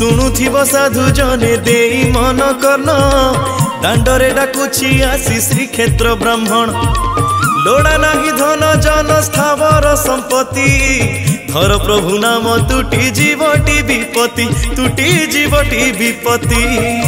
शुणुथिब साधु जने देई मन कर्ण दांडरे डाकुछि आसी श्रीक्षेत्र ब्राह्मण लोड़ा नाही धन जन स्थावर संपत्ति धर प्रभु नाम तुटी जीवटी विपत्ति तुटी जीवटी विपत्ति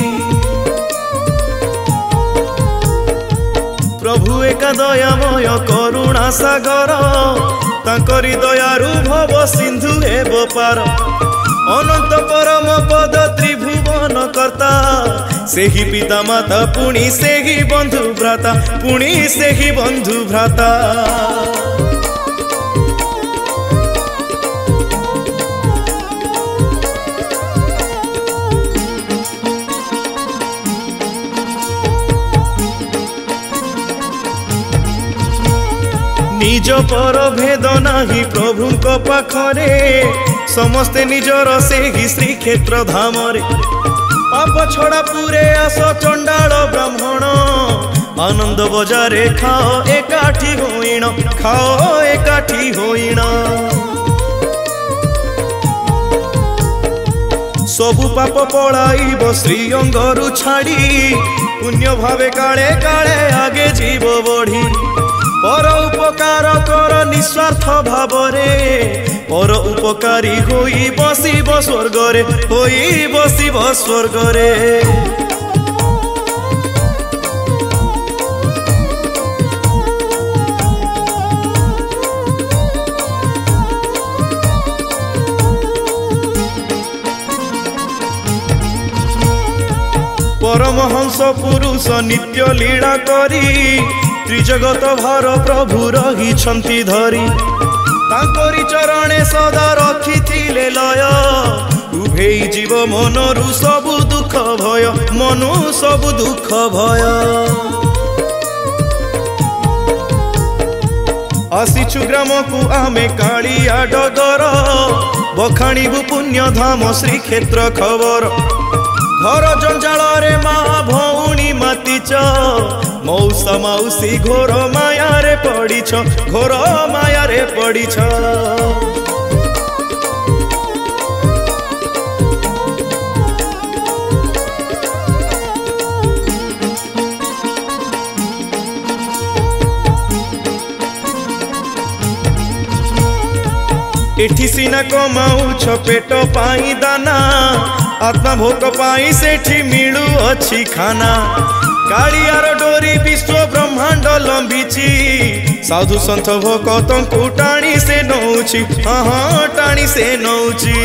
प्रभु एका दयामय करुणा सागर तांकरी दयारु भव सिंधु हेब पार अनंत परम पद त्रिभुवन कर्ता सेही पिता माता पुणी सेही बंधु भ्राता पुणी सेही बंधु भ्राता निज पर भेद नाही प्रभु को पाखरे समस्ते निजर सेही श्रीक्षेत्र धामरे पाप छड़ा पूरे आस चंडाल ब्राह्मण आनंद बजारे खाओ एकाठी होइण खाओ एकाठी होइण सबु पाप पଳାइब श्री अंगरु छाड़ी पुण्य भावे काले काले आगे जीव बढ़ी पर उपकार कर निस्वार्थ भावरे पर उपकारी होई बसिब स्वर्गरे होई बसिब स्वर्गरे परमहंस पुरुष नित्य लीला करी त्रिजगत भार प्रभु रही धरी तांकरी चरणे सदा रखिथिले लय उभेई जीव मनरु सबु दुख भय मनु सबु दुख भय आसीछु ग्राम को आमे कालिया डगर बखाणीबु पुण्य धाम श्रीक्षेत्र खबर घर जंजाल रे माँ भौणी मातिच मौसा मौसी घोर माया रे पड़ीछ घोर माया रे पड़ीछ एठी सीना कमाउछ पेट पाई दाना आत्मा भोक पाई सेठी मिलू अच्छी खाना कालियार डोरी विश्व ब्रह्मांड लंबिची साधु सन्थ भक्तंकु टाणी से नौची हाँ टाणी से नौची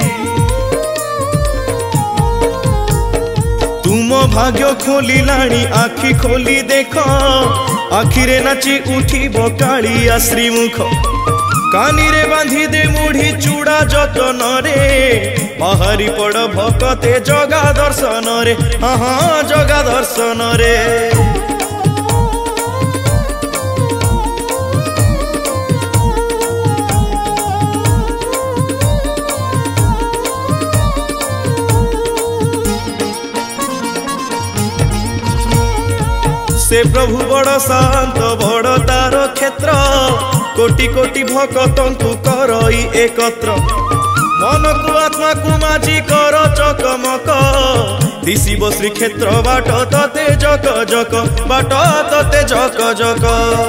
तुम भाग्य खोली लाणी आखि खोली देख आखिरे नाची उठिब कालिया श्रीमुख कानी रे बांधी दे मुढ़ी चूड़ा जतन रे बाहरी पड़ भकते जगा दर्शन रे हाँ जगा दर्शन रे से प्रभु बड़ शांत बड़ तार क्षेत्र कोटि कोटि भक्तंकु करई एकत्र मन को आत्मा को माझी कर चकमक दिशिब श्रीक्षेत्र बाट तते जक जक बाट तते जक जक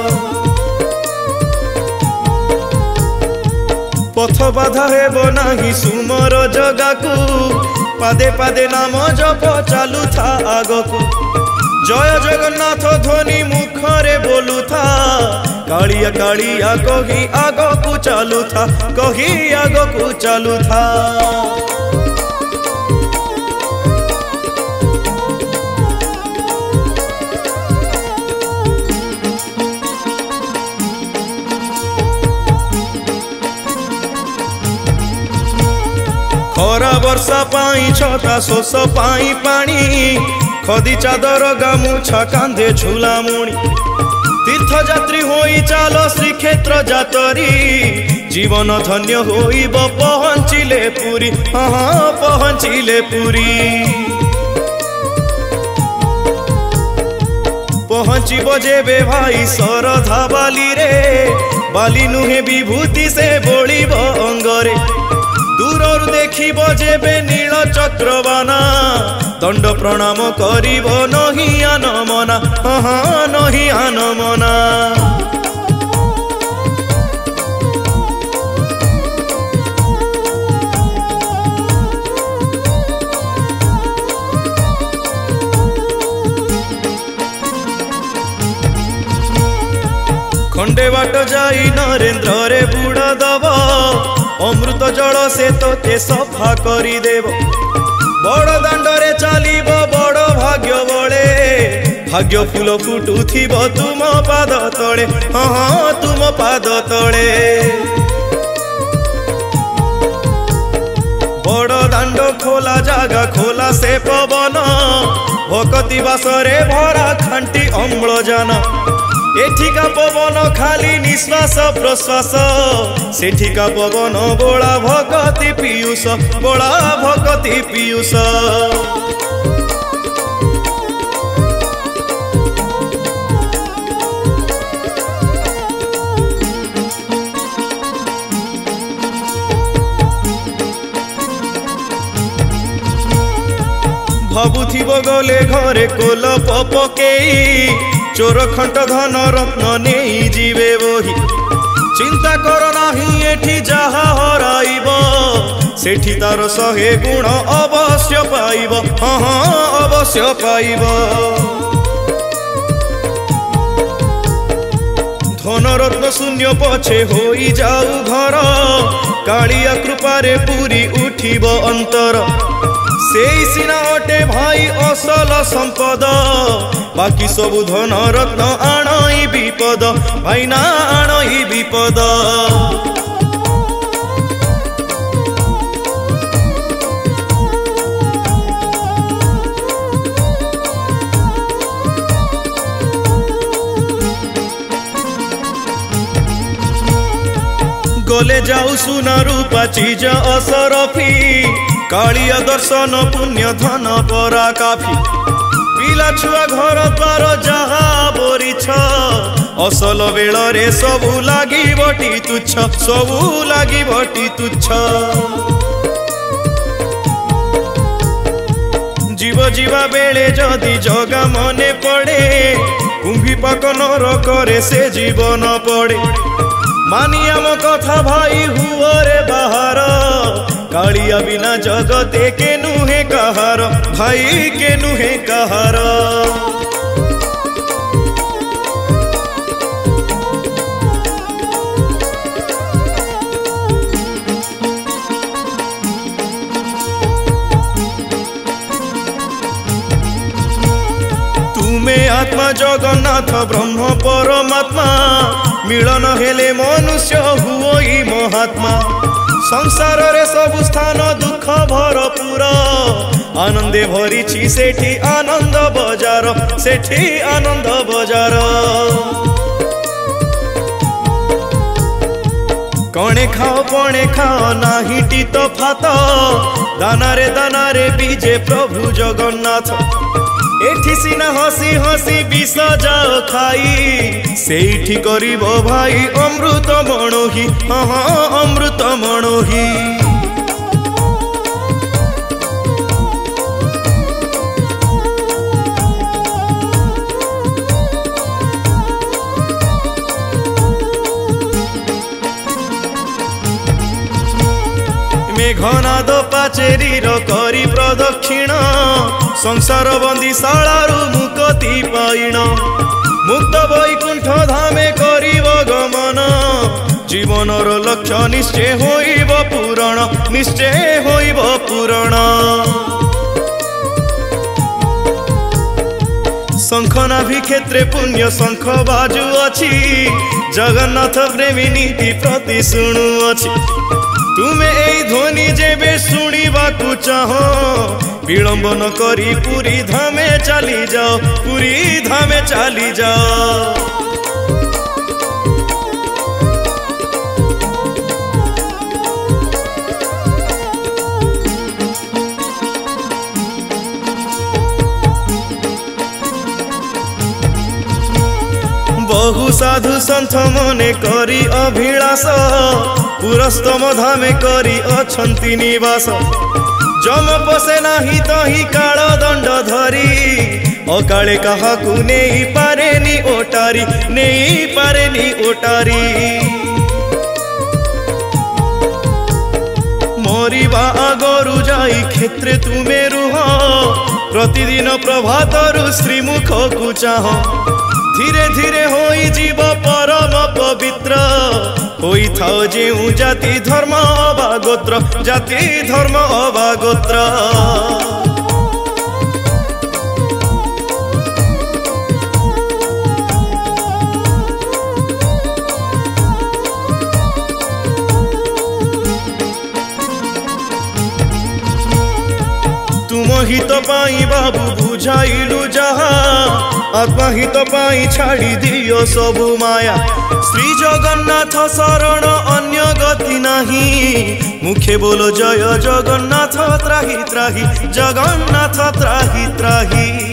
पथ बाधा हेब नाही सुमर जगाकू पादे पादे नाम जप चालू था आगकू जय जगन्नाथ ध्वनि मुखरे बोलू था कालिया कालिया कही आगो को चालू था कही आगो को चालू था खरा वर्षा पाई छता शोष पाई पानी खदी चादर गामुछा कांधे झूला मुणी तीर्थयात्री होई चाल श्रीक्षेत्र जातरी जीवन धन्य होइब पहुँचिले पुरी हाँ पहुँचिले पुरी पहुँचब जेबे भाई सरधा बाली रे बाली नुहे विभूति से बोलिब अंगरे दूररू देखिब जेबे नील चक्रबाना दंड प्रणाम करिब नही आनमना नही आनमना। खंडे बाट जाई नरेंद्र रे बुड़ा दब अमृत जल से तोते सफा करी देव। बड़ दांडरे चलीब बड़ भाग्य बड़े भाग्य फूल फुटुथिब तुम पाद तले तुम पाद तले। बड़ दांड खोला जागा खोला से पवन भक्ति बासरे भरा खांटी अम्लजान। एठिका पवन खाली निश्वास प्रश्वास सेठिका पवन बोला भक्ति पीयूष बोला भक्ति पीयूष। भाबुथिब गले घरे कोल पकेई चोर खंट धन रत्न नहीं जीवे वही। चिंता कर नाही एठी जहा हराइब सेठी तार सहे गुण अवश्य पाइब अवश्य पाइब। धन रत्न शून्य पछे होई जाऊ घर कालिया कृपारे पूरी उठिब अंतर। सेई सिना अटे भाई असल संपद बाकी सबु धन रत्न आणई विपद भाई ना आणई विपद। गले जाऊ सुना रूपा चीज असरफी कालिया दर्शन पुण्य धन परा काफी। पिला छुआ घर द्वार जहा बोरिछ असल बेल रे सबु लागी बटी तुच्छ सबु लागी बटी तुच्छ। जीव जीवा बेले जदि जगा मने पड़े कुंभी पाक नर करे से जीवन पड़े। मानी आम कथा भाई हुओ रे बाहर कालिया बिना जगते के नुहे कहार भाई के नुहे कहार। तुमे आत्मा जगन्नाथ ब्रह्म परमात्मा मिलन हेले मनुष्य हुओई महात्मा। संसार रे सब स्थान दुख भरपूर आनंदे भरी सेठी आनंद बजार सेठी आनंद बजार। कणे खाओ पणे खाओ नाही टीत फात दानारे बीजे प्रभु जगन्नाथ। एठी सिना हसी हसी विष जाओ खाई सेठी करिब भाई अमृत मणोही अमृत मणोही। मेघनाद पाचेरीर करी प्रदक्षिण संसार बंदी शालारू मुक्ति पाइण। मुक्त वैकुंठ धामे करिब गमन जीवनर लक्ष्य निश्चय होइब पूरण निश्चय होइब पूरण। शंखनाभि क्षेत्रे पुण्य शंख बाजू अछि जगन्नाथ प्रेमी नीति प्रति शुणु अछि। तुमे एई ध्वनि जेबे शुणिबाकु चाहो विलंब न करी पुरी धामे चली जाओ पुरी धामे चली जाओ। बहु साधु संत मने करी अभिलाष पुरस्तम धामे करी अछंती निवास जम पसे नाही तही काल दंड धरी अकाले काहाकू नहीं पारेनी ओटारी नहीं पारेनी ओटारी मरिबा आगरु जाई क्षेत्रे तुमे रुह प्रतिदिन प्रभातरु श्रीमुख को चाह धीरे धीरे होई जीव परम पवित्र होई थाओ जेउ जाति धर्म अबा गोत्र जाति धर्म अबा गोत्र तुम हित पाई बाबू बुझाइलु जहा आत्मा हित पाई छाड़ी दियो सबु माया श्री जगन्नाथ शरण अन्य गति नहीं मुखे बोलो जय जगन्नाथ त्राही त्राही जगन्नाथ त्राही त्राही।